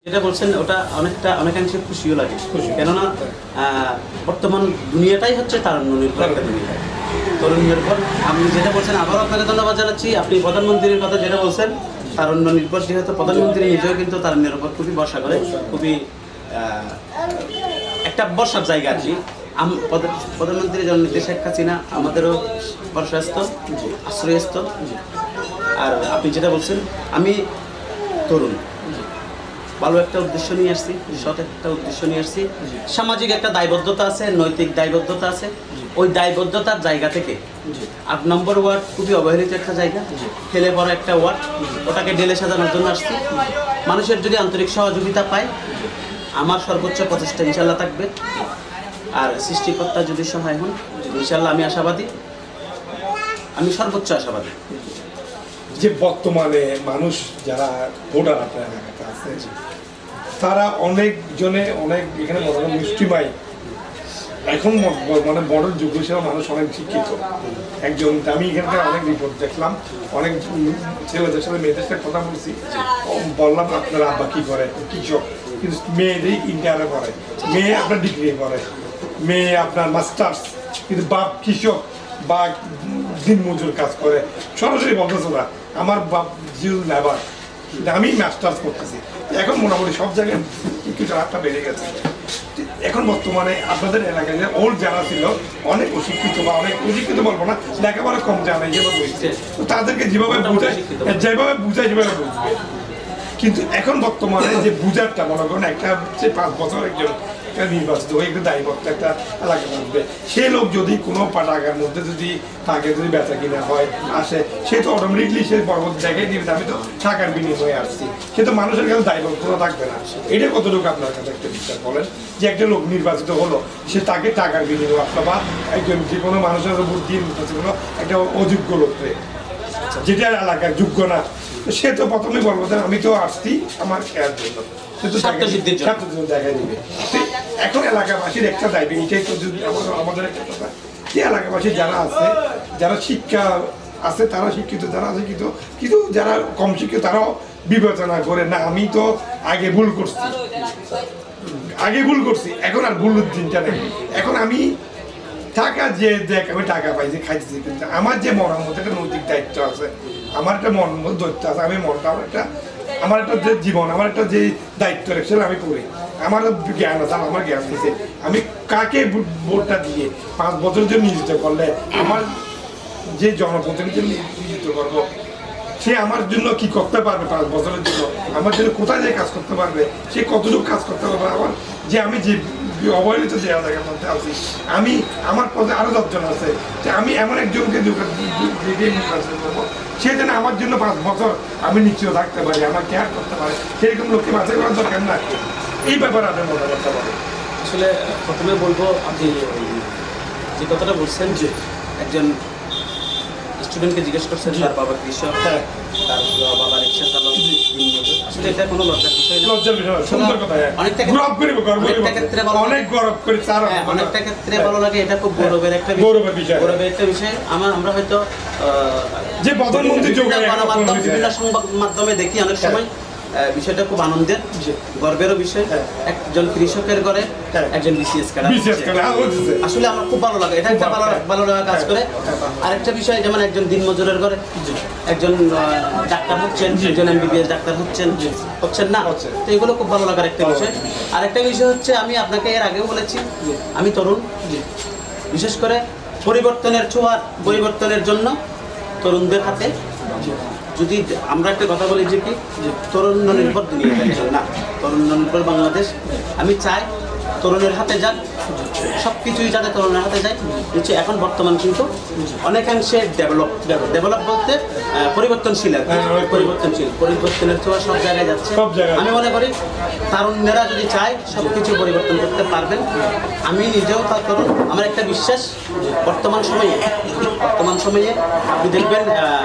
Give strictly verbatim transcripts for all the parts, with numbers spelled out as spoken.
যেটা বলছেন ওটা অনেকটা অনেকাংশে খুশিও লাগে, কেননা বর্তমান দুনিয়াটাই হচ্ছে তারুণ্য নির্ভর একটা দুনিয়া, তরুণ নির্ভর। আপনি যেটা বলছেন আবারও আপনাকে ধন্যবাদ জানাচ্ছি। আপনি প্রধানমন্ত্রীর কথা যেটা বলছেন, তারুণ্য নির্ভর, যেহেতু প্রধানমন্ত্রী নিজেও কিন্তু তারুণ্যের উপর খুবই ভরসা করে, খুবই একটা বর্ষার জায়গা আর কি। প্রধানমন্ত্রী জননেত্রী শেখ হাসিনা আমাদেরও ভরসাস্ত, আশ্রয়স্ত। আর আপনি যেটা বলছেন, আমি তরুণ, ভালো একটা উদ্দেশ্য নিয়ে আসছি, সৎ একটা উদ্দেশ্য নিয়ে আসছি, সামাজিক একটা দায়বদ্ধতা আছে, নৈতিক দায়বদ্ধতা আছে। ওই দায়বদ্ধতার জায়গা থেকে আট নম্বর ওয়ার্ড খুবই অবহেলিত একটা জায়গা, ফেলে পড়া একটা ওয়ার্ড, ওটাকে ঢেলে সাজানোর জন্য আসছি। মানুষের যদি আন্তরিক সহযোগিতা পায়, আমার সর্বোচ্চ প্রচেষ্টা ইনশাল্লাহ থাকবে। আর সৃষ্টিকর্তা যদি সহায় হন, ইনশাল্লাহ আমি আশাবাদী, আমি সর্বোচ্চ আশাবাদী। যে বর্তমানে মানুষ যারা ভোটার আপনার এলাকাতে আছে, তারা অনেকজনে অনেক এখানে মনে করেন মুষ্টিমাই, এখন মানে বড় যুগ হিসেবে মানুষ অনেক শিক্ষিত। একজন আমি এখানকার অনেক রিপোর্ট দেখলাম, অনেক ছেলেদের সাথে মেয়েদের সাথে কথা বলছি, বললাম আপনার আব্বা কি করে, কৃষক, কিন্তু মেয়েদের ইন্টারে পড়ে, মেয়ে আপনার ডিগ্রি করে, মেয়ে আপনার মাস্টার্স, কিন্তু বাপ কৃষক বা দিন মজুর কাজ করে। সরাসরি বলতেছে না আমার বাপ জিউ লেবার, আমি মাস্টার্স করতেছি। এখন মোটামুটি সব জায়গায় কিছু হাতটা বেড়ে গেছে। এখন বর্তমানে আপনাদের এলাকায় ওল্ড যারা ছিল অনেক অশিক্ষিত বা অনেক অশিক্ষিত বলবো না, লেখাপড়া কম জানে যেভাবে বলছে, তাদেরকে যেভাবে বুঝায় যেভাবে বুঝায় যেভাবে বুঝবে। কিন্তু এখন বর্তমানে যে বুঝারটা মনে করেন একটা হচ্ছে পাঁচ বছর একজন নির্বাচিত হয়ে একটু দায়বদ্ধ একটা এলাকা থাকবে, সে লোক যদি কোনো টাকার মধ্যে যদি তাকে যদি বেচা কিনা হয় আসে, সে তো অটোমেটিকলি সে পরবর্তী জায়গায় দিবে, আমি তো টাকার বিনিময়ে আসছি, সে তো মানুষের কাছে দায়বদ্ধতা থাকবে না। এটা কতটুকু আপনার কাছে একটা বিশ্বাস বলেন যে একটা লোক নির্বাচিত হলো, সে তাকে টাকার বিনিময়ে আসলো, বা একজন যে কোনো মানুষের উপর দিয়ে নির্বাচিত হলো একটা অযোগ্য লোককে, যেটা এলাকার যোগ্য না, সে তো প্রথমে বলবো যে আমি তো আসছি আমার খেয়াল জন্য, দেখা দিবে। এখন এলাকাবাসীর একটা দায়িত্ব, এটাই তো আমাদের একটা কথা, যে এলাকাবাসী যারা আছে, যারা শিক্ষা আছে, তারা শিক্ষিত, যারা আছে কিন্তু কিন্তু যারা কম শিক্ষিত, তারাও বিবেচনা করে না আমি তো আগে ভুল করছি, আগে ভুল করছি, এখন আর ভুল দিনটা নেই। এখন আমি টাকা যে দেখ আমি টাকা পাইছি খাইছি, কিন্তু আমার যে মনের মধ্যে একটা নৈতিক দায়িত্ব আছে, আমার একটা মনের মধ্যে দায়িত্ব আছে, আমি মনটা আমার একটা আমার একটা যে জীবন, আমার একটা যে দায়িত্ব রেখেছে আমি করি, আমার জ্ঞান আছে, আমার জ্ঞান দিয়েছে, আমি কাকে ভোটটা দিয়ে পাঁচ বছর জন্য নিয়োজিত করলে আমার যে জনপ্রতিনিধি নিয়োজিত করবো, সে আমার জন্য কি করতে পারবে, পাঁচ বছরের জন্য আমার জন্য কোথায় যে কাজ করতে পারবে, সে কতটুকু কাজ করতে পারবে, আমার যে আমি যে অবহেলিত যে জায়গার মধ্যে আছি, আমি আমার পথে আরো দশজন আছে, যে আমি এমন একজনকে নির্বাচন করবো, সে যেন আমার জন্য পাঁচ বছর আমি নিশ্চিত থাকতে পারি, আমার কেয়ার করতে পারে, সেরকম লোককে বাছাই করার দরকার না। এই ব্যাপারে আপনার মনে করতে পারেন। আসলে প্রথমে বলবো, আপনি যে কথাটা বলছেন যে একজন স্টুডেন্টকে জিজ্ঞেস করছেন তার বাবা কৃষক, তার বাবা রিক্সা চালক, আসলে এটা কোনো লজ্জার বিষয় না, লজ্জার বিষয় সুন্দর কথা। অনেকটা ক্ষেত্রে অনেক গর্ব করি, তার অনেকটা ক্ষেত্রে ভালো লাগে, এটা খুব গৌরবের একটা গৌরবের বিষয়, গৌরবের একটা বিষয়। আমার আমরা হয়তো যে প্রধানমন্ত্রী গণমাধ্যম, বিভিন্ন সংবাদ মাধ্যমে দেখি অনেক সময়, বিষয়টা খুব আনন্দের, গর্বেরও বিষয়। একজন কৃষকের ঘরে একজন বিসিএস ক্যাডার, আসলে আমার খুব ভালো লাগে, এটা একটা ভালো ভালো লাগা কাজ করে। আরেকটা বিষয়, যেমন একজন দিনমজুরের ঘরে একজন ডাক্তার হচ্ছেন, একজন এমবিবিএস ডাক্তার হচ্ছেন হচ্ছেন না, তো এগুলো খুব ভালো লাগার একটা বিষয়। আরেকটা বিষয় হচ্ছে, আমি আপনাকে এর আগেও বলেছি, আমি তরুণ, বিশেষ করে পরিবর্তনের ছোঁয়ার পরিবর্তনের জন্য তরুণদের হাতে। যদি আমরা একটা কথা বলি যে কি তরুণ নির্ভর দুনিয়া না, তরুণ নির্ভর বাংলাদেশ, আমি চাই তরুণের হাতে যাক, সব কিছুই যাতে তরুণের হাতে যায়। হচ্ছে এখন বর্তমান কিন্তু অনেকাংশে ডেভেলপ, ডেভেলপ বলতে পরিবর্তনশীল, আর পরিবর্তনশীল, পরিবর্তনের ছোঁয়া সব জায়গায় যাচ্ছে। আমি মনে করি তরুণেরা যদি চায় সব কিছু পরিবর্তন করতে পারবেন। আমি নিজেও তা তরুণ, আমার একটা বিশ্বাস বর্তমান সময়ে বর্তমান সময়ে আপনি দেখবেন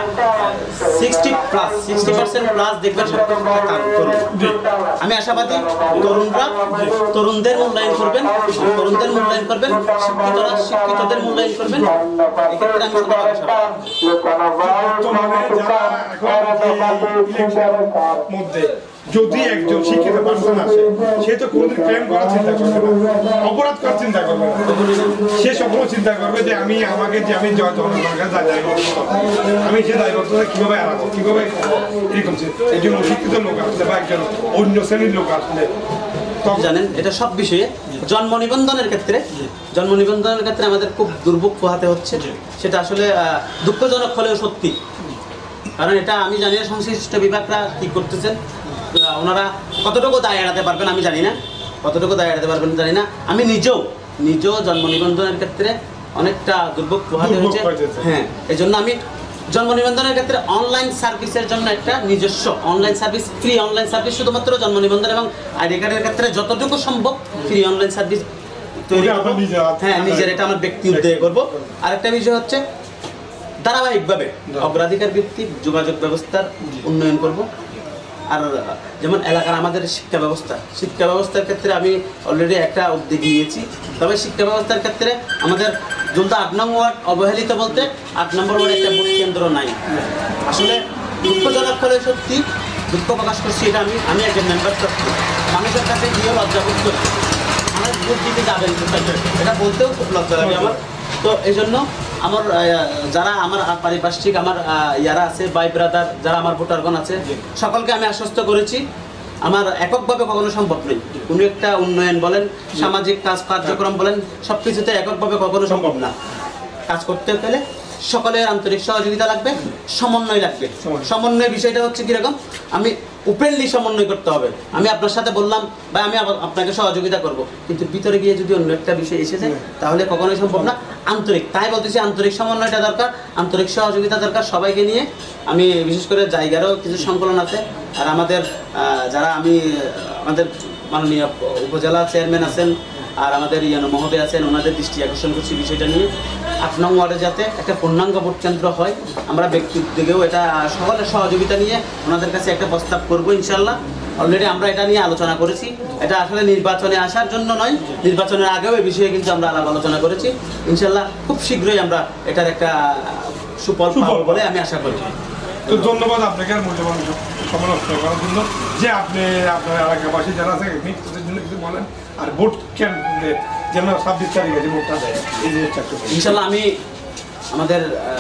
sixty plus sixty percent plus দেখবেন সব তরুণ। আমি আশাবাদী তরুণরা তরুণদের মূল্যায়ন করবেন, তরুণদের মূল্যায়ন করবেন, শিক্ষিতরা শিক্ষিতদের মূল্যায়ন করবেন। এক্ষেত্রে আমি শুধু মধ্যে যদি একজন শিক্ষিত পার্সন আসে সে তো কোনোদিন প্রেম করার চিন্তা করবে না, অপরাধ করার চিন্তা করবে না, সে সবসময় চিন্তা করবে যে আমি আমাকে যে আমি জনগণের কাছে দায়বদ্ধ, আমি সে দায়বদ্ধতা কিভাবে এড়াবো, কিভাবে এরকম। একজন অশিক্ষিত লোক আসলে বা একজন অন্য শ্রেণীর লোক আসলে জানেন এটা সব বিষয়ে জন্ম নিবন্ধনের ক্ষেত্রে জন্ম নিবন্ধনের ক্ষেত্রে আমাদের খুব দুর্ভোগ পোহাতে হচ্ছে। সেটা আসলে দুঃখজনক হলেও সত্যি, কারণ এটা আমি জানি না সংশ্লিষ্ট বিভাগরা কি করতেছেন, ওনারা কতটুকু দায় এড়াতে পারবেন আমি জানি না, কতটুকু দায় এড়াতে পারবেন জানি না। আমি নিজেও নিজেও জন্ম নিবন্ধনের ক্ষেত্রে অনেকটা দুর্ভোগ পোহাতে হচ্ছে। হ্যাঁ, এই জন্য আমি জন্ম নিবন্ধনের ক্ষেত্রে অনলাইন সার্ভিসের জন্য একটা নিজস্ব online service, free online service শুধুমাত্র জন্ম নিবন্ধন এবং আইডি কার্ডের ক্ষেত্রে যতটুকু সম্ভব ফ্রি অনলাইন সার্ভিস তৈরি করবো। হ্যাঁ, নিজের এটা আমার ব্যক্তি উদ্যোগে করবো। আরেকটা বিষয় হচ্ছে ধারাবাহিকভাবে অগ্রাধিকার ভিত্তিক যোগাযোগ ব্যবস্থার উন্নয়ন করব। আর যেমন এলাকার আমাদের শিক্ষা ব্যবস্থা শিক্ষা ব্যবস্থার ক্ষেত্রে আমি অলরেডি একটা উদ্যোগ নিয়েছি। তবে শিক্ষা ব্যবস্থার ক্ষেত্রে আমাদের জুলতা আট নম্বর ওয়ার্ড অবহেলিত বলতে আট নম্বর ওয়ার্ডে একটা ভোট কেন্দ্র নাই। আসলে দুঃখজনক করে সত্যি দুঃখ প্রকাশ করছি, এটা আমি আমি একজন মেম্বার সত্যি মানুষের কাছে গিয়ে লজ্জাবোধ করি, আমার ভোট দিতে যাবেন এটা বলতেও খুব লজ্জা লাগে আমার। তো এই জন্য আমার যারা আমার পারিপার্শ্বিক আমার ইয়ারা আছে, ভাই ব্রাদার যারা আমার ভোটারগণ আছে, সকলকে আমি আশ্বস্ত করেছি আমার এককভাবে কখনো সম্ভব নেই। কোনো একটা উন্নয়ন বলেন, সামাজিক কাজ কার্যক্রম বলেন, সব কিছুতে এককভাবে কখনো সম্ভব না। কাজ করতে গেলে সকলের আন্তরিক সহযোগিতা লাগবে, সমন্বয় লাগবে। সমন্বয় বিষয়টা হচ্ছে কীরকম, আমি ওপেনলি সমন্বয় করতে হবে। আমি আপনার সাথে বললাম বা আমি আপনাকে সহযোগিতা করব, কিন্তু ভিতরে গিয়ে যদি অন্য একটা বিষয় এসে যায় তাহলে কখনোই সম্ভব না। আন্তরিক, তাই বলতেছি আন্তরিক সমন্বয়টা দরকার, আন্তরিক সহযোগিতা দরকার সবাইকে নিয়ে। আমি বিশেষ করে জায়গারও কিছু সংকলন আছে, আর আমাদের যারা আমি আমাদের মাননীয় উপজেলা চেয়ারম্যান আছেন আর আমাদের ইয়ানো মহোদয় আছেন, ওনাদের দৃষ্টি আকর্ষণ করছি বিষয়টা নিয়ে আট নং ওয়ার্ডে যাতে একটা পূর্ণাঙ্গ ভোট কেন্দ্র হয়। আমরা ব্যক্তি উদ্যোগেও এটা সকলের সহযোগিতা নিয়ে ওনাদের কাছে একটা প্রস্তাব করবো ইনশাল্লাহ। অলরেডি আমরা এটা নিয়ে আলোচনা করেছি, এটা আসলে নির্বাচনে আসার জন্য নয়, নির্বাচনের আগেও এই বিষয়ে কিন্তু আমরা আলাপ আলোচনা করেছি। ইনশাল্লাহ খুব শীঘ্রই আমরা এটার একটা সুফল পাবো বলে আমি আশা করি। তো ধন্যবাদ আপনাকে আর মূল্যবান সময় নষ্ট করার জন্য, যে আপনি আপনার এলাকাবাসী যারা আছে জন্য কিছু বলেন। আর ভোট কেন্দ্রে যেন ছাব্বিশ তারিখে যে ভোটটা দেয় এই জিনিসটা ইনশাল্লাহ আমি আমাদের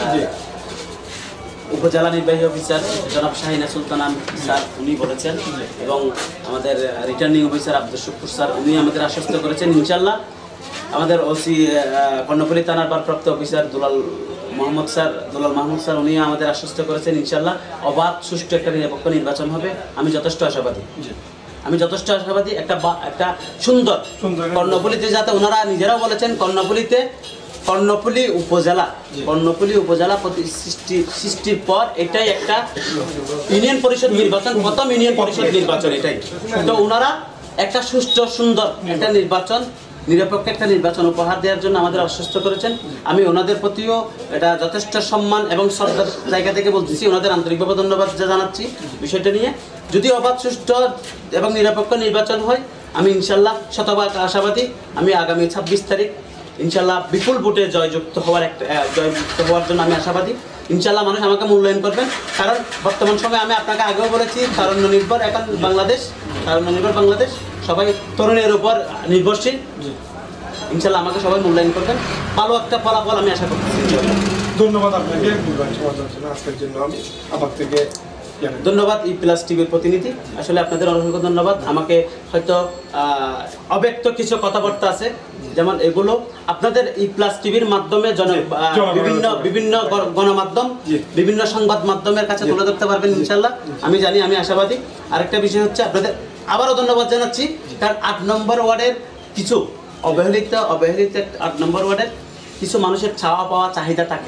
উপজেলা নির্বাহী অফিসার জনাব শাহিনা সুলতানা স্যার উনি বলেছেন, এবং আমাদের returning officer Abdul Shukur sir উনি আমাদের আশ্বস্ত করেছেন ইনশাল্লাহ। আমাদের ওসি কর্ণফুলী থানার ভারপ্রাপ্ত officer Dulal Mohammad sir Dulal Mahmud sir উনি আমাদের আশ্বস্ত করেছেন ইনশাল্লাহ অবাধ সুষ্ঠু একটা নিরপেক্ষ নির্বাচন হবে। আমি যথেষ্ট আশাবাদী আমি যথেষ্ট আশাবাদী একটা একটা সুন্দর কর্ণফুলীতে, যাতে ওনারা নিজেরাও বলেছেন কর্ণফুলীতে কর্ণফুলী উপজেলা কর্ণফুলী উপজেলা সৃষ্টি সৃষ্টির পর এটাই একটা ইউনিয়ন পরিষদ নির্বাচন, প্রথম ইউনিয়ন পরিষদ নির্বাচন এটাই। তো ওনারা একটা সুষ্ঠু সুন্দর একটা নির্বাচন, নিরপেক্ষ একটা নির্বাচন উপহার দেওয়ার জন্য আমাদের আশ্বস্ত করেছেন। আমি ওনাদের প্রতিও এটা যথেষ্ট সম্মান এবং শ্রদ্ধার জায়গা থেকে বলতেছি, ওনাদের আন্তরিকভাবে ধন্যবাদ জানাচ্ছি বিষয়টা নিয়ে। যদি অবাধ সুষ্ঠু এবং নিরপেক্ষ নির্বাচন হয় আমি ইনশাল্লাহ শতভাগ আশাবাদী, আমি আগামী ছাব্বিশ তারিখ ইনশাল্লাহ বিপুল ভোটে জয়যুক্ত হওয়ার একটা জয়যুক্ত হওয়ার জন্য আমি আশাবাদী। ইনশাল্লাহ মানুষ আমাকে মূল্যায়ন করবেন, কারণ বর্তমান সময়ে আমি আপনাকে আগেও বলেছি তারুণ্য নির্ভর এখন বাংলাদেশ, তারুণ্য নির্ভর বাংলাদেশ, সবাই তরুণের উপর নির্ভরশীল। ইনশাল্লাহ আমাকে সবাই মূল্যায়ন করবেন, ভালো একটা ফলাফল আমি আশা করছি। ধন্যবাদ আপনাকে আজকের জন্য। আমি আমার থেকে ধন্যবাদ ই প্লাস টিভির প্রতিনিধি, আসলে আপনাদের অসংখ্য ধন্যবাদ। আমাকে হয়তো অব্যক্ত কিছু কথাবার্তা আছে, যেমন এগুলো আপনাদের ই প্লাস টিভির মাধ্যমে জন বিভিন্ন বিভিন্ন গণমাধ্যম বিভিন্ন সংবাদ মাধ্যমের কাছে তুলে ধরতে পারবেন ইনশাল্লাহ আমি জানি, আমি আশাবাদী। আরেকটা বিষয় হচ্ছে আপনাদের আবারও ধন্যবাদ জানাচ্ছি, কারণ আট নম্বর ওয়ার্ডের কিছু অবহেলিত অবহেলিত আট নম্বর ওয়ার্ডের কিছু মানুষের চাওয়া পাওয়া চাহিদা থাকে।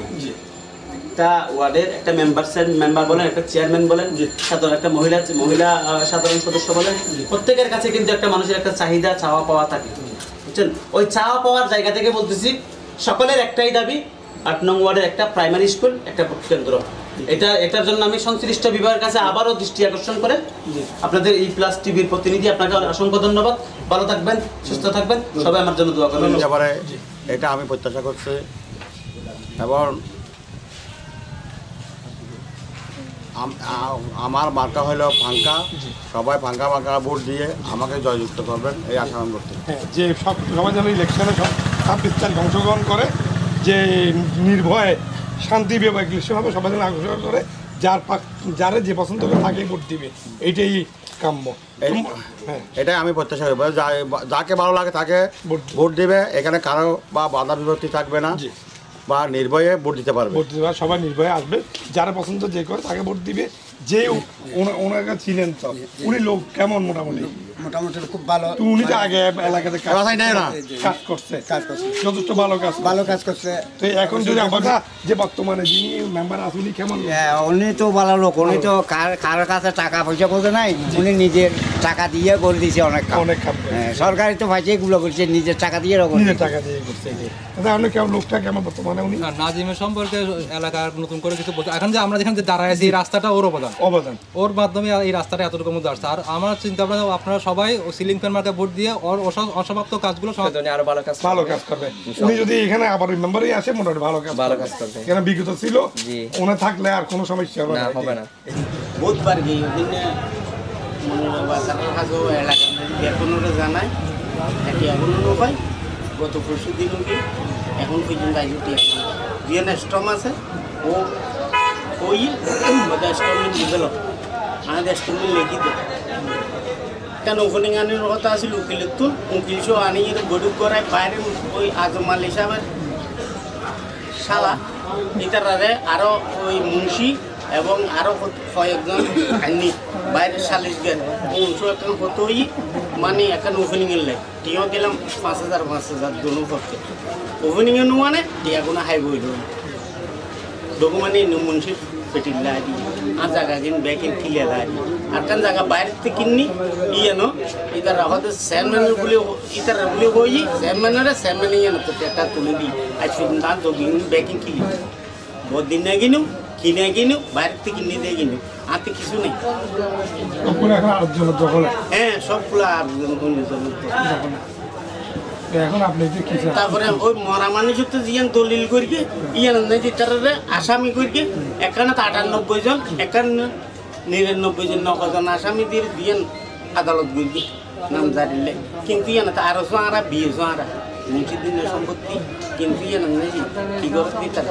একটা ওয়ার্ডের একটা মেম্বার মেম্বার বলেন, একটা চেয়ারম্যান বলেন, সাধারণ একটা মহিলা মহিলা সাধারণ সদস্য বলেন, প্রত্যেকের কাছে কিন্তু একটা মানুষের একটা চাহিদা চাওয়া পাওয়া থাকে, বুঝছেন? ওই চাওয়া পাওয়ার জায়গা থেকে বলতেছি সকলের একটাই দাবি, আট নং ওয়ার্ডের একটা প্রাইমারি স্কুল, একটা ভোট কেন্দ্র। এটা এটার জন্য আমি সংশ্লিষ্ট বিভাগের কাছে আবারও দৃষ্টি আকর্ষণ করে আপনাদের ই প্লাস টিভির প্রতিনিধি আপনাকে অসংখ্য ধন্যবাদ। ভালো থাকবেন, সুস্থ থাকবেন, সবাই আমার জন্য দোয়া করবেন। এবারে এটা আমি প্রত্যাশা করছি, এবং আম- আ- আমার মার্কা হলো ফাঙ্কা, সবাই ফাঙ্কা ফাঙ্কা ভোট দিয়ে আমাকে জয়যুক্ত করবেন এই আশা আমি করতে। হ্যাঁ, যে সব সবাই যেন ইলেকশনে সব ছাব্বিশ তারিখ অংশগ্রহণ করে, যে নির্ভয়ে শান্তি বিবেক ইলেকশন হবে, সবাই যেন অংশগ্রহণ করে, যার পাক যারা যে পছন্দ করে তাকে ভোট দিবে, এইটাই কাম্য। এই- হ্যাঁ, এটাই আমি প্রত্যাশা করবো, যা- যাকে ভালো লাগে তাকে ভোট ভোট দেবে, এখানে কারো বা বাধা বিপত্তি থাকবে না, জি। বা নির্ভয়ে ভোট দিতে পারবে। ভোট দিবে, সবাই নির্ভয়ে আসবে, যারা পছন্দ যে করে তাকে ভোট দিবে। যে ওনা- ওনার কাছে ছিলেন, তো উনি লোক কেমন মোটামুটি? মোটামুটি খুব ভালো। তো উনি তো আগে এলাকাতে কাজ কথাই নেই না। কাজ করছে, কাজ করছে, যথেষ্ট ভালো কাজ ভালো কাজ করছে। তো এখন যদি আমরা যে বর্তমানে যিনি মেম্বার আছে উনি কেমন লোক? হ্যাঁ, উনি তো ভালো লোক, উনি তো কার কার কাছে টাকা পয়সা বলতে নাই, উনি নিজের টাকা দিয়ে করে দিয়েছে অনেক কাজ। অনেক কাজ করে। হ্যাঁ, সরকারি তো ভাইছে এগুলো করছে, নিজের টাকা দিয়ে করে নিজের দিয়েছে। টাকা দিয়ে করছে। তাহলে কেমন লোকটা কেমন বর্তমানে উনি? না, নাজিমের সম্পর্কে এলাকার নতুন করে কিছু বলতে, এখন যে আমরা যেখানে যে দাঁড়ায় আছি এই রাস্তাটা ওর অবদান, অবদান। ওর মাধ্যমে এই রাস্তাটা এতটুকু মধ্যে আসছে। আর আমার চিন্তা ভাবনা আপনারা সবাই ও সিলিং ফ্যান মার্কে ভোট দিয়ে ওর অস- অসমাপ্ত কাজগুলো সমাধান আরো ভালো কাজ ভালো কাজ করবে। উনি যদি এখানে আবার মেম্বারই আসে মোটামুটি ভালো কাজ ভালো কাজ করবে। এখানে বিগত ছিল, ওনা থাকলে আর কোনো সমস্যা হবে না। হবে না। বুধবার গিয়ে ওদিনে মনে বাজারের কাছেও এলাকার বেতনটা জানায় একটি এখনও পাই, গত পরশু দিনও কি এখন পর্যন্ত আইটি জিএন স্টম আছে ও ওই বোধহয় স্টমের ডেভেলপ আমাদের স্টমের লেখি দেয় কেন ওখানে আনার কথা আছিল উকিলের তুল উকিল সহ আনি গড়ুক করায় বাইরে ওই আজমাল হিসাবের শালা ইতারারে আরও ওই মুন্সি এবং আরও কয়েকজন আইনি বাইরের সালিশ গেল অংশ এখন হতোই মানে এখন ওপেনিংয়ের লাই টিও দিলাম পাঁচ হাজার পাঁচ হাজার দুনো পক্ষে ওপেনিংয়ে নো মানে টিয়া কোনো হাই বই দেবো ডকুমেন্ট নো মুন্সি পেটির লাড়ি আর জায়গা কিন ব্যাকিন কিলে লাড়ি আর কান জায়গা বাইরে থেকে কিনি ইয়েনো ইতারা হয়তো স্যারম্যানের বলে ইতারা বলে বই স্যারম্যানের স্যারম্যানে ইয়েনো তো একটা তুলে দিই আজ পর্যন্ত আর যোগিন ব্যাকিং কিলি বহুত দিন না কিনু কিনে কিনু বাইরে থেকে কিনে দিয়ে কিনু আর তো কিছু নেই ওখানে এখন আরেকজন দখলে। হ্যাঁ সবগুলো আর এখন আপনি যে কি চান? তারপরে ওই মরা মানুষের তো জিয়ান দলিল করিকে ইয়ান যে তারা আসামি করিকে এখানে তো আটানব্বই জন একান্ন নিরানব্বই জন নজন আসামি দিয়ে দিয়েন আদালত করিকে নাম জারিলে কিন্তু ইয়ান তো আরো আরা বিয়ে আরা মুন্সি দিনের সম্পত্তি কিন্তু ইয়ান নাকি কি করতে তারা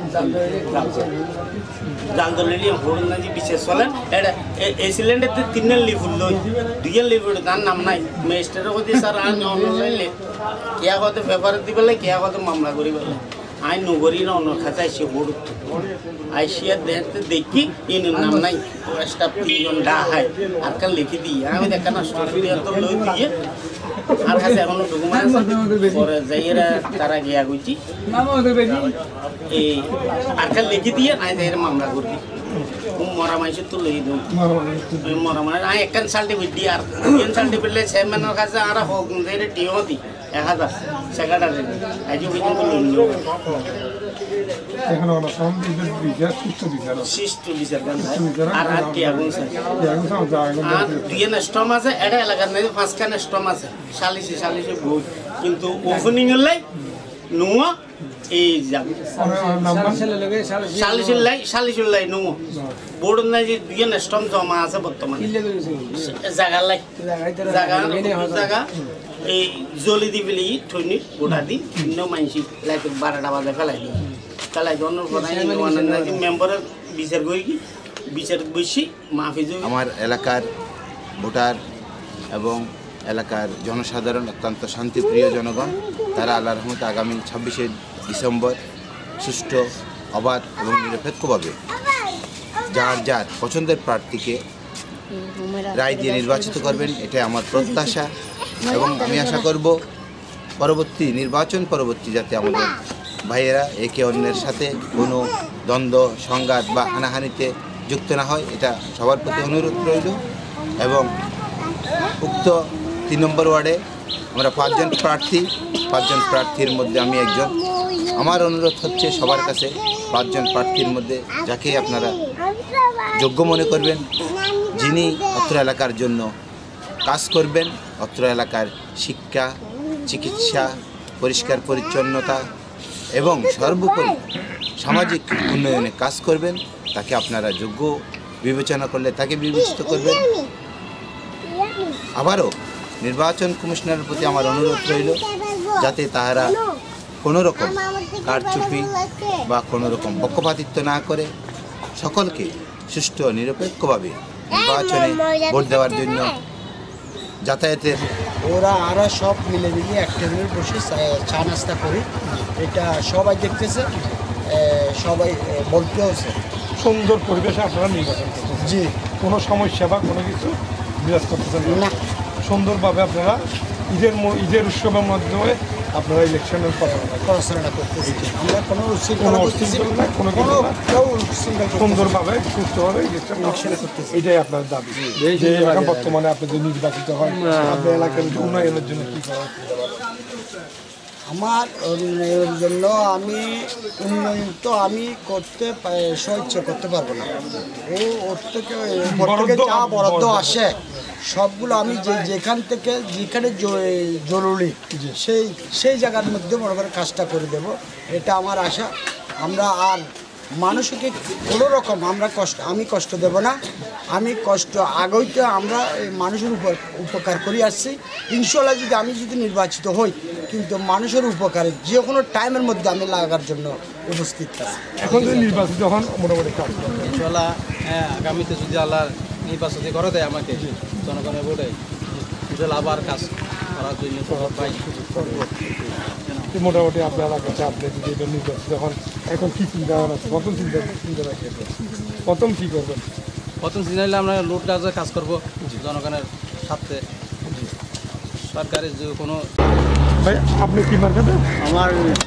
জাল দলিল হরুন নাজি বিশেষ চলেন এটা এই সিলিন্ডারতে তিনের লিফুল লই দুইয়ের লিফুল তার নাম নাই মেজিস্ট্রেটের কথা স্যার আইন অনলাইনে কেয়া কথা পেপার দি পেলে কেয়া কথা মামলা করি পেলে আইন নগরী না অন্য খাঁচায় সে বড় আইসিয়া দেখতে দেখি ইন নাম নাই স্টাফ তিনজন ডা হাই আর কাল লিখে দিই আমি দেখা না স্টোরি তো লই দিয়ে আর কাছে এখনো ডকুমেন্ট আছে পরে যাইরা তারা গিয়া গইছি এই আর কাল লিখে দিয়ে আই যাইরা মামলা করবি মরা মাইছে তো লই দিও মরা মানে আই একখান সার্টিফিকেট দি আর তিন সার্টিফিকেট লে চেয়ারম্যানের কাছে আর হোক যাইরা টিও দি এক হাজার সেক্রেটারি আইজো পর্যন্ত লই নিও এখন ওরা সব বিচার সুস্থ বিচার শিষ্ট বিচার গান আর আর কি আগুন স্যার এখন সব জায়গা আর দুই স্টম আছে এটা এলাকার নাই পাঁচখান স্টম আছে সালিশি সালিশি বই কিন্তু ওপেনিং এর লাই নুয়া এই যাবে সালিশির লাই সালিশির লাই নুয়া বোর্ড নাই যে দুই স্টম জমা আছে বর্তমানে জায়গা লাই জায়গা জায়গা এই জলি দি পেলে ঠনি গোটা দি ভিন্ন মানসি লাইক বারোটা বাজে ফেলাই দিই ফেলাই দেওয়ানোর পর মেম্বারের বিচার করি কি বিচার বসি মাফি আমার এলাকার ভোটার এবং এলাকার জনসাধারণ অত্যন্ত শান্তিপ্রিয় জনগণ তারা আল্লাহর রহমতে আগামী ছাব্বিশে ডিসেম্বর সুষ্ঠু অবাধ এবং নিরপেক্ষভাবে যার যার পছন্দের প্রার্থীকে রায় দিয়ে নির্বাচিত করবেন এটাই আমার প্রত্যাশা এবং আমি আশা করব পরবর্তী নির্বাচন পরবর্তী যাতে আমাদের ভাইয়েরা একে অন্যের সাথে কোনো দ্বন্দ্ব সংঘাত বা হানাহানিতে যুক্ত না হয় এটা সবার প্রতি অনুরোধ রইল এবং উক্ত তিন নম্বর ওয়ার্ডে আমরা পাঁচজন প্রার্থী পাঁচজন প্রার্থীর মধ্যে আমি একজন আমার অনুরোধ হচ্ছে সবার কাছে পাঁচজন প্রার্থীর মধ্যে যাকে আপনারা যোগ্য মনে করবেন যিনি অত্র এলাকার জন্য কাজ করবেন অত্র এলাকার শিক্ষা চিকিৎসা পরিষ্কার পরিচ্ছন্নতা এবং সর্বোপরি সামাজিক উন্নয়নে কাজ করবেন তাকে আপনারা যোগ্য বিবেচনা করলে তাকে বিবেচিত করবেন। আবারও নির্বাচন কমিশনারের প্রতি আমার অনুরোধ রইল যাতে তাহারা কোনো রকম কারচুপি বা কোনো রকম পক্ষপাতিত্ব না করে সকলকে সুষ্ঠু নিরপেক্ষভাবে নির্বাচনে ভোট দেওয়ার জন্য যাতায়াতের ওরা আরা সব মিলে মিলে এক টেবিলে বসে চা নাস্তা করি, এটা সবাই দেখতেছে, সবাই বলতেওছে। সুন্দর পরিবেশে আপনারা নির্বাচন করছেন, জি, কোনো সমস্যা বা কোনো কিছু বিরাজ করতেছেন না, সুন্দরভাবে আপনারা ঈদের ঈদের উৎসবের মাধ্যমে আপনারা ইলেকশনের পড়াশোনাটা করতেছি। আমরা কোনো উচ্ছৃঙ্খলা করতেছি না, কোনো কোনো কেউ উচ্ছৃঙ্খলা সুন্দরভাবে সুস্থভাবে ইলেকশন করতেছি, এটাই আপনার দাবি। যে এখন বর্তমানে আপনি যে নির্বাচিত হয় আপনার এলাকার উন্নয়নের জন্য কী করা? আমার উন্নয়নের জন্য আমি উন্নয়ন তো আমি করতে স্বেচ্ছা করতে পারবো না, ও ওর থেকে উপর থেকে যা বরাদ্দ আসে সবগুলো আমি যে যেখান থেকে যেখানে জরুরি সেই সেই জায়গার মধ্যে মনে করে কাজটা করে দেব, এটা আমার আশা। আমরা আর মানুষকে কোনো রকম আমরা কষ্ট আমি কষ্ট দেব না, আমি কষ্ট আগেই তো আমরা মানুষের উপর উপকার করে আসছি। ইনশাল্লাহ যদি আমি যদি নির্বাচিত হই কিন্তু মানুষের উপকারে যে কোনো টাইমের মধ্যে আমি লাগার জন্য উপস্থিত থাকি। এখন যদি নির্বাচিত হন মোটামুটি কাজ ইনশাল্লাহ হ্যাঁ, আগামীতে যদি আল্লাহ নির্বাচিত করে দেয় আমাকে জনগণের ভোটে, ইনশাল্লাহ আবার কাজ করার জন্য পাই। মোটামুটি আপনার এলাকাতে আপনি যদি এটা নির্বাচিত হন এখন কী চিন্তা ভাবনা আছে? প্রথম চিন্তা চিন্তা রাখি প্রথম কী করবেন? প্রথম চিন্তা হলে আমরা লুট কাজে কাজ করবো জনগণের সাথে, সরকারি যে কোনো। ভাই আপনি কী মার্কেটে? আমার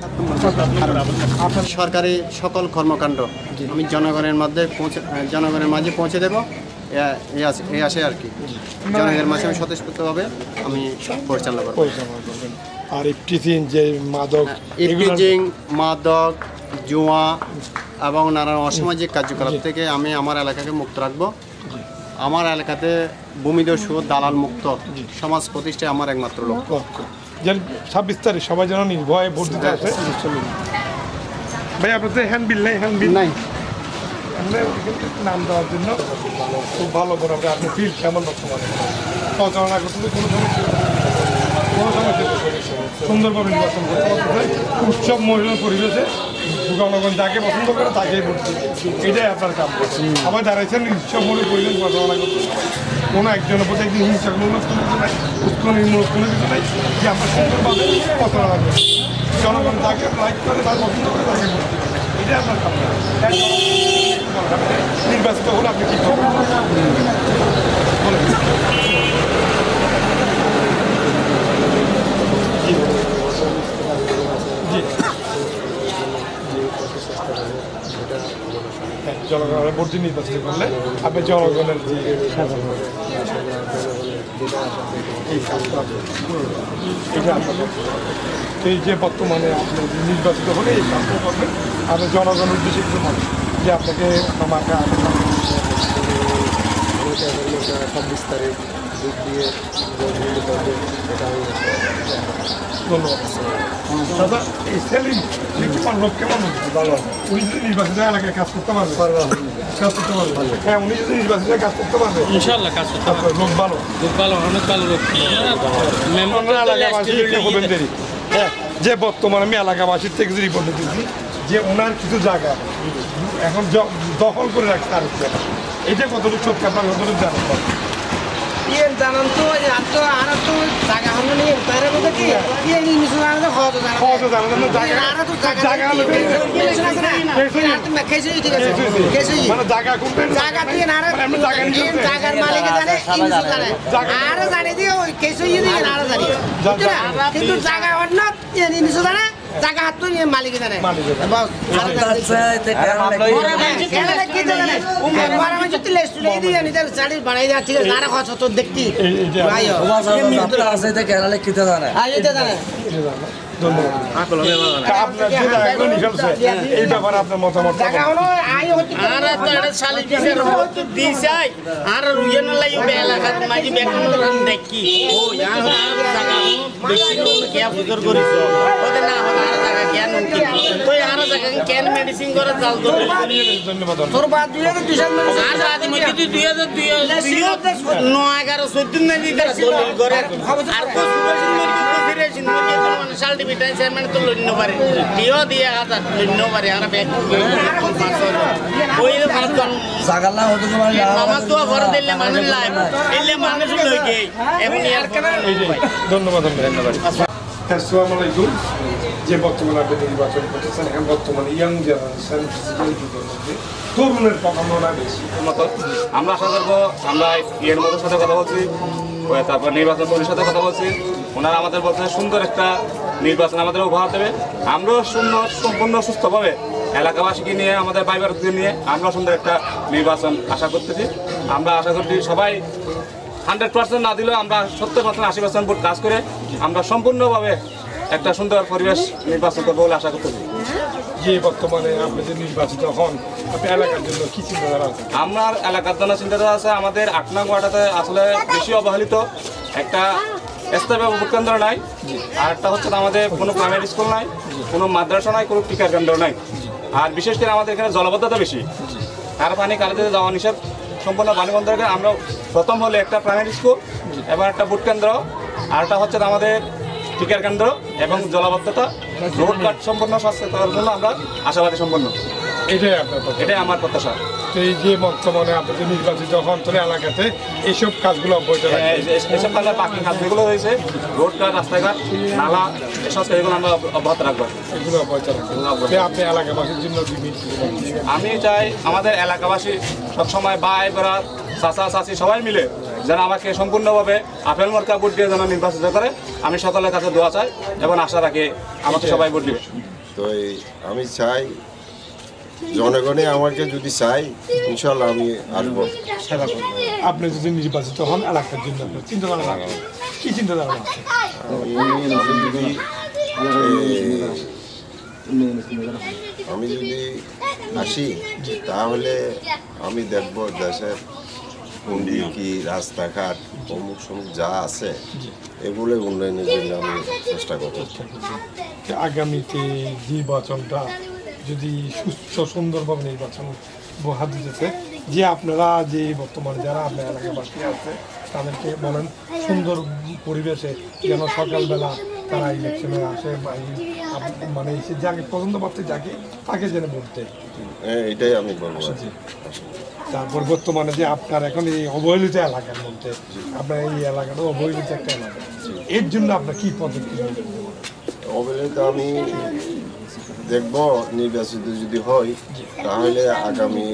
আপনার সরকারি সকল কর্মকাণ্ড আমি জনগণের মধ্যে পৌঁছে জনগণের মাঝে পৌঁছে দেবো, এই আসে আর কি। জনগণের মাঝে আমি স্বতঃস্ফূর্তভাবে আমি পরিচালনা করবো। আর ইফটিজিং যে মাদক ইফটিজিং মাদক জুয়া এবং নানান অসামাজিক কার্যকলাপ থেকে আমি আমার এলাকাকে মুক্ত রাখবো। আমার এলাকাতে ভূমিদস্যু দালাল মুক্ত সমাজ প্রতিষ্ঠায় আমার একমাত্র লক্ষ্য। যেন ছাব্বিশ তারিখ সবাই যেন নির্ভয়ে ভোট দিতে আসে। ভাই আপনার তো হ্যান্ড বিল নেই? হ্যান্ড বিল নাই, নাম দেওয়ার জন্য খুব ভালো করে আপনি আপনি ফিল কেমন বর্তমানে প্রচারণা করতে কোনো সমস্যা কোনো সমস্যা সুন্দরভাবে নির্বাচন করতে উৎসব মহিলার পরিবেশে জনগণ যাকে পছন্দ করে তাকেই ভোট দিবে, এটাই আপনার কাম। সবাই দাঁড়াইছেন উৎসব মহিলার পরিবেশ প্রচারণা করতে, কোনো একজনের প্রতি একদিন হিংসামূলক কোনো কিছু নাই, উৎকলমূলক কোনো কিছু নাই, যে আমরা সুন্দরভাবে প্রচারণা করি। জনগণ যাকে লাইক করে তাকে পছন্দ করে তাকে ভোট দিবে, এটাই আপনার কাম। নির্বাচিত হলে আপনি কী করবেন? জনগণের ভোট দিয়ে নির্বাচিত করলে আপনি জনগণের যে এই যে বর্তমানে আপনি নির্বাচিত হলে এই কাজটা করবেন, আপনি জনগণের উদ্দেশ্যে কিছু বলেন যে আপনাকে আমাকে ছাব্বিশ তারিখ ভোট দিয়ে ধন্যবাদ। দাদা এই সেলিম তোমার লোক কেমন ভালো, উনি যদি নির্বাচিত এলাকায় কাজ করতে পারবে কাজ করতে পারবে হ্যাঁ উনি যদি নির্বাচিত কাজ করতে পারবে ইনশাল্লাহ কাজ করতে পারবে। লোক ভালো, লোক ভালো, অনেক ভালো লোক। হ্যাঁ যে বর্তমানে আমি এলাকাবাসীর থেকে যে রিপোর্ট দিচ্ছি যে ওনার কিছু জায়গা এখন দখল করে রাখছে আর এটা কতটুকু সত্যি আপনার কতটুকু জানেন? ইয়ে জানান তো আর তো আর তো জায়গা হলো নি তার মধ্যে কি ইয়ে নিমিশু জানা তো খাওয়া জানা খাওয়া জানা না জায়গা আর তো জায়গা হলো কেসে ঠিক আছে কেসে মানে জায়গা কোনটা জায়গা দিয়ে না আমরা জায়গা নিয়ে জায়গার মালিক জানে ইমিশু জানে আর জানে দিয়ে ওই কেসে দিয়ে আর জানে কিন্তু জায়গা অন্য ইমিশু জানে জায়গা হাত তো মালিক জানে বাস আর চাইতে কেন কি জানে একবার আমি যদি লিস্ট দিয়ে দিই নিতে শাড়ি বানাই দেওয়া ঠিক আছে আর খরচ তো দেখতি ভাই মিত্র আছে এটা কেন লিখতে জানে আ এটা জানে ধন্যবাদ। আপনার যে জায়গাগুলো নিকলছে এই ব্যাপারে আপনার মতামত জায়গা হলো আই হচ্ছে আর তো এটা শালি দিছে হচ্ছে দিছাই আর রুইন লাই বেলা কাজ মাঝি বেকন দেখি ও ইয়ার জায়গা क्या फिकर करिस ওদের না হল আর জায়গা কেন কি তুই আর জায়গা কেন মেডিসিন করে চাল তো ধন্যবাদ তোর বাদ দিয়ে তো দিশান আর আজ মধ্যে তুই দুই হাজার দুই নয় এগারো চোদ্দ না দিতে দলিল করে আর কো সুপারশন মধ্যে কো ফিরেছেন মধ্যে তো মানে সার্টিফিকেট চেয়ারম্যান তো লইন পারে দিও দিয়ে হাজার লইন পারে আর ব্যাগ ওই ফাঁকন জাগালা হতে তোমার নামাজ দোয়া করে দিলে মানুষ লাইভ এলে মানুষ লইগে এখন আর কেন ধন্যবাদ ধন্যবাদ আসসালামু আলাইকুম যে বর্তমানে আপনি নির্বাচন করতেছেন এখন বর্তমানে ইয়াং জেনারেশন ফিজিক্যাল যুগের মধ্যে তরুণের প্রবণতা বেশি মতো আমরা আশা করবো আমরা ইয়ের মধ্যে সাথে কথা বলছি তারপর নির্বাচন কমিটির সাথে কথা বলছি ওনারা আমাদের বলছে সুন্দর একটা নির্বাচন আমাদের উপহার দেবে আমরাও সুন্দর সম্পূর্ণ সুস্থভাবে এলাকাবাসীকে নিয়ে আমাদের পারিবারিকদের নিয়ে আমরা সুন্দর একটা নির্বাচন আশা করতেছি আমরা আশা করছি সবাই হান্ড্রেড পার্সেন্ট না দিলেও আমরা সত্তর পার্সেন্ট আশি পার্সেন্ট ভোট কাজ করে আমরা সম্পূর্ণভাবে একটা সুন্দর পরিবেশ নির্বাচন করবো বলে আশা করতেছি যে বর্তমানে আপনি যে নির্বাচিত হন আপনি এলাকার জন্য কি চিন্তাধারা আছে আমার এলাকার জন্য চিন্তাধারা আছে আমাদের আট নং ওয়ার্ডাতে আসলে বেশি অবহেলিত একটা স্থায়ী ভোট কেন্দ্র নাই আর একটা হচ্ছে আমাদের কোনো প্রাইমারি স্কুল নাই কোনো মাদ্রাসা নাই কোনো টিকার কেন্দ্র নাই আর বিশেষ করে আমাদের এখানে জলবদ্ধতা বেশি কার পানি কালিতে যাওয়া নিষেধ সম্পূর্ণ পানি বন্ধ রেখে আমরা প্রথম হলে একটা প্রাইমারি স্কুল এবং একটা ভোট কেন্দ্র আর একটা হচ্ছে আমাদের টিকার কেন্দ্র এবং জলাবদ্ধতা রোড কাট সম্পূর্ণ স্বাস্থ্য করার জন্য আমরা আশাবাদী সম্পন্ন এটাই আপনার কথা এটাই আমার প্রত্যাশা তো এই যে বর্তমানে আপনি যে নির্বাচিত হন তাহলে এলাকাতে এইসব কাজগুলো অব্যাহত রাখবেন এসব কাজের বাকি কাজ যেগুলো হয়েছে রোড কাট রাস্তাঘাট নালা এসব এগুলো আমরা অব্যাহত রাখবো এগুলো অব্যাহত রাখবেন আপনি এলাকাবাসীর জন্য আমি চাই আমাদের এলাকাবাসী সবসময় ভাই বেড়া চাচা চাচি সবাই মিলে যেন আমাকে সম্পূর্ণভাবে আপেল মার্কা ভোট দিয়ে যেন নির্বাচিত করে আমি সকলের কাছে দোয়া চাই এবং আশা রাখি আমাকে সবাই ভোট দিবে তো আমি চাই জনগণে আমাকে যদি চাই ইনশাল্লাহ আমি আসবো সেবা করবো আপনি যদি নির্বাচিত হন এলাকার জন্য আপনার চিন্তাধারা রাখবেন কি চিন্তাধারা আছে আমি যদি আমি যদি আসি তাহলে আমি দেখব দেশের উন্নতি কি রাস্তাঘাট অমুক সমুক যা আছে এগুলো উন্নয়নের জন্য আমি চেষ্টা করব আগামীতে নির্বাচনটা যদি সুস্থ সুন্দরভাবে নির্বাচন বহাল দিতেছে যে আপনারা যে বর্তমানে যারা আপনার এলাকাবাসী আছে তাদেরকে বলেন সুন্দর পরিবেশে যেন সকালবেলা তারা ইলেকশনে আসে মানে এসে যাকে পছন্দ করতে যাকে তাকে যেন বলতে এটাই আমি বলবো তারপর বর্তমানে যে আপনার এখন এই অবহেলিত এলাকার মধ্যে আপনার এই এলাকাটা অবহেলিত একটা এলাকা এর জন্য আপনার কী পদক্ষেপ অবহেলিত আমি দেখব নির্বাচিত যদি হয় তাহলে আগামী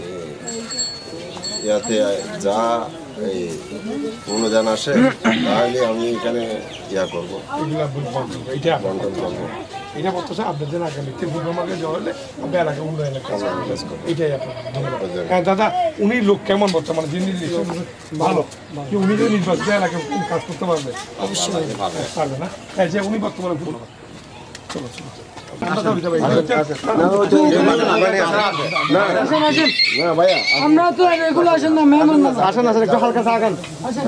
ইয়াতে যা এই অনুদান আসে তাহলে আমি এখানে ইয়া করবো এটা বন্টন করবো এটা বলতেছে আপনাদের আগামীতে ভূমিমাকে জড়ালে আপনি এলাকা উন্নয়নের কাজ এটাই আপনার হ্যাঁ দাদা উনি লোক কেমন বর্তমানে যিনি ভালো উনি যে নির্বাচিত এলাকায় কাজ করতে পারবে অবশ্যই পারবে না হ্যাঁ যে উনি বর্তমানে চলো চলো আমরা তো এগুলো আসেন না মেহমান আসেন আসেন একটু হালকা চা খান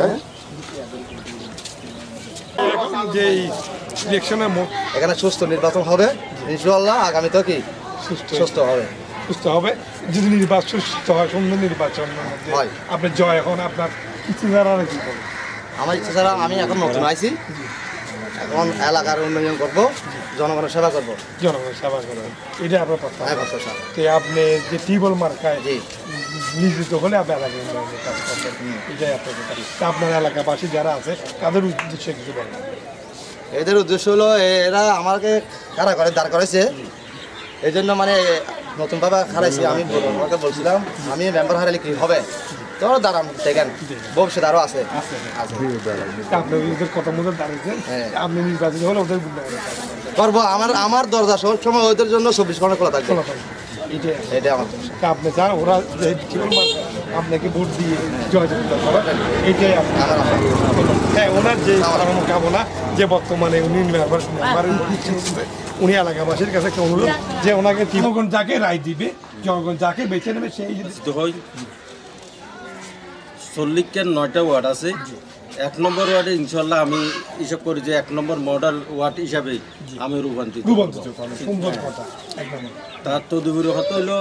যে ইলেকশনের এখানে সুস্থ নির্বাচন হবে ইনশাআল্লাহ আগামীতে কি সুস্থ হবে সুস্থ হবে যদি নির্বাচন সুস্থ হয় সুন্দর নির্বাচন হয় আপনি জয় এখন আপনার কিছু জানা কি আমার ইচ্ছা ছাড়া আমি এখন নতুন আইছি এখন এলাকার উন্নয়ন করবো জনগণের সেবা করবো জনগণের সেবা করবেন এটা আপনার কথা তো আপনি যে টিউবওয়েল মার্কায় নিয়োজিত হলে আপনি এলাকায় উন্নয়নের কাজ করবেন এটাই আপনার কথা তা আপনার এলাকাবাসী যারা আছে তাদের উদ্দেশ্যে কিছু বলবেন এদের উদ্দেশ্য হলো এরা আমাকে খাড়া করে দাঁড় করেছে এই জন্য মানে নতুনভাবে খারাইছি আমি আমাকে বলছিলাম আমি মেম্বার হারালে কি হবে তো দাঁড়ান দেখেন ভবিষ্যৎ আরও আছে আপনি ওদের কথা মতো দাঁড়িয়েছেন আপনি নির্বাচিত হলে ওদের করবো আমার আমার দরজা সব সময় ওদের জন্য চব্বিশ ঘন্টা খোলা থাকবে এটাই আমার আপনি চান ওরা আপনাকে ভোট দিয়ে জয়যুক্তা করেন এটাই আপনার হ্যাঁ ওনার যে কামনা যে বর্তমানে উনি উনি এলাকাবাসীর কাছে একটা অনুরোধ যে ওনাকে জনগণ যাকে রায় দিবে জনগণ যাকে বেছে নেবে সেই হয় চল্লিশের নয়টা ওয়ার্ড আছে এক নম্বর ওয়ার্ডে ইনশাল্লাহ আমি হিসাব করি যে এক নম্বর মডেল ওয়ার্ড হিসাবে আমি রূপান্তরিত রূপান্তরিত করবেন, সুন্দর কথা একদম। তার তদুপরি হতে হলো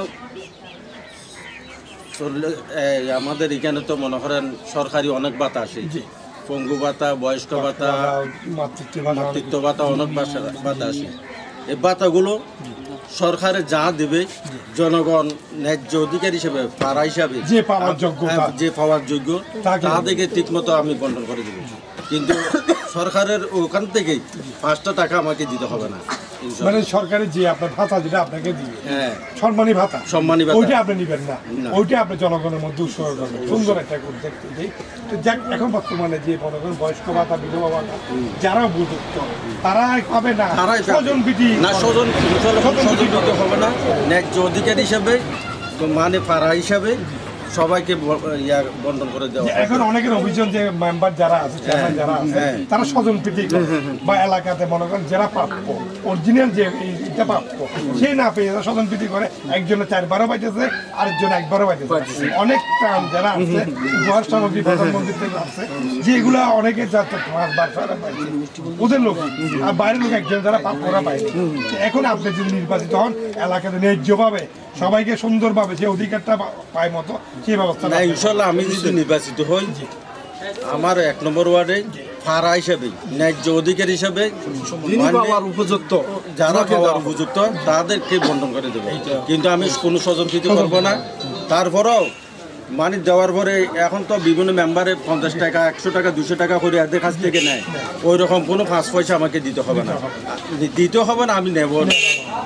চললে এই আমাদের এখানে তো মনে করেন সরকারি অনেক ভাতা আসে, পঙ্গু ভাতা, বয়স্ক ভাতা, মাতৃত্ব ভাতা, অনেক ভাতা আসে। এই ভাতাগুলো সরকারে যা দেবে জনগণ ন্যায্য অধিকার হিসেবে পাড়া হিসাবে যে পাওয়ার যোগ্য যে পাওয়ার যোগ্য তাদেরকে ঠিক মতো আমি বন্টন করে দেবো, কিন্তু সরকারের ওখান থেকেই পাঁচটা টাকা আমাকে দিতে হবে না। মানে সরকারের যে আপনার ভাতা যেটা আপনাকে দিবে, হ্যাঁ সম্মানী ভাতা, সম্মানী ভাতা, ওইটা আপনি নেবেন না, ওইটা আপনি জনগণের মধ্যে উৎসর্গ করবেন। সুন্দর একটা উদ্যোগ। তো যাক, এখন বর্তমানে যে মনে করেন বয়স্ক ভাতা, বিধবা ভাতা যারা উপযুক্ত তারাই পাবে না, স্বজন বিধি না, স্বজন স্বজন বিধি হবে না, ন্যায্য অধিকার হিসাবে মানে পাড়া হিসাবে সবাইকে ইয়া বন্টন করে দেওয়া। এখন অনেকের অভিযোগ যে মেম্বার যারা আছে, চেয়ারম্যান যারা আছে, তারা স্বজন প্রীতি বা এলাকাতে মনে করেন যারা প্রাপ্য অরিজিনাল যে এইটা প্রাপ্য সেই না পেয়ে স্বজন প্রীতি করে, একজনের চারবারও পাইতেছে, আরেকজন একবারও পাইতেছে। অনেক যারা আছে উপরাষ্ট্রমন্ত্রী, প্রধানমন্ত্রী থেকে আছে, যেগুলা অনেকে যাচ্ছে পাঁচ বার ছয়টা পাইছে ওদের লোক, আর বাইরের লোক একজন যারা প্রাপ্যরা পাইছে। এখন আপনি যদি নির্বাচিত হন এলাকাতে ন্যায্যভাবে সবাইকে সুন্দরভাবে যে অধিকারটা পায় মতো সেই ব্যবস্থা। না, ইনশাল্লাহ আমি যদি নির্বাচিত হই আমার এক নম্বর ওয়ার্ডে ফাড়া হিসাবে ন্যায্য অধিকার হিসাবে উপযুক্ত যারা পাওয়ার উপযুক্ত তাদেরকে বন্টন করে দেবো, কিন্তু আমি কোনো স্বজনপ্রীতি করবো না। তারপরেও মানে দেওয়ার পরে এখন তো বিভিন্ন মেম্বারে পঞ্চাশ টাকা, একশো টাকা, দুশো টাকা করে এদের কাছ থেকে নেয়, ওই রকম কোনো পাঁচ পয়সা আমাকে দিতে হবে না, দিতে হবে না, আমি নেব না,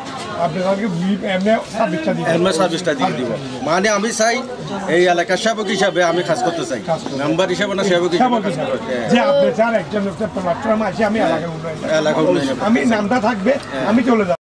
সার্ভিসটা দিয়ে দিব। মানে আমি চাই এই এলাকার সেবক হিসাবে আমি কাজ করতে চাই, মেম্বার হিসাবে না, সেবক হিসাবে। আমি নামটা থাকবে, আমি চলে যাব।